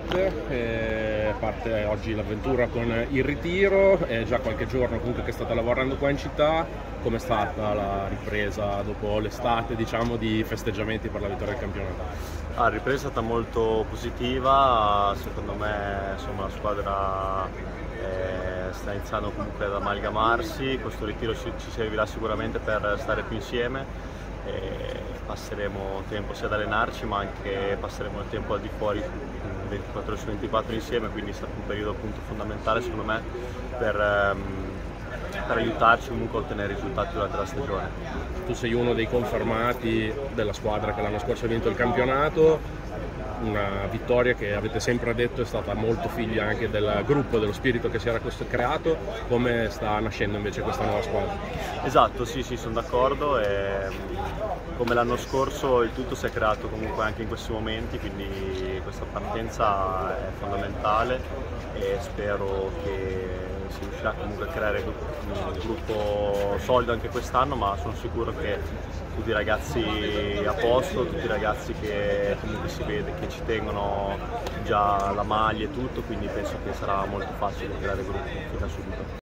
Parte oggi l'avventura con il ritiro, è già qualche giorno comunque che state lavorando qua in città. Com'è stata la ripresa dopo l'estate, diciamo, di festeggiamenti per la vittoria del campionato? La ripresa è stata molto positiva, secondo me insomma, la squadra sta iniziando comunque ad amalgamarsi, questo ritiro ci servirà sicuramente per stare più insieme. Passeremo tempo sia ad allenarci ma anche passeremo il tempo al di fuori 24 ore su 24 insieme, quindi è stato un periodo appunto fondamentale secondo me per aiutarci comunque a ottenere risultati durante la stagione. Tu sei uno dei confermati della squadra che l'anno scorso ha vinto il campionato, una vittoria che avete sempre detto è stata molto figlia anche del gruppo, dello spirito che si era creato. Come sta nascendo invece questa nuova squadra? Esatto, sì, sono d'accordo e come l'anno scorso il tutto si è creato comunque anche in questi momenti, quindi questa partenza è fondamentale e spero che si riuscirà comunque a creare un gruppo solido anche quest'anno, ma sono sicuro che tutti i ragazzi a posto, tutti i ragazzi che comunque si vede che ci tengono già la maglia e tutto, quindi penso che sarà molto facile creare gruppo fin da subito.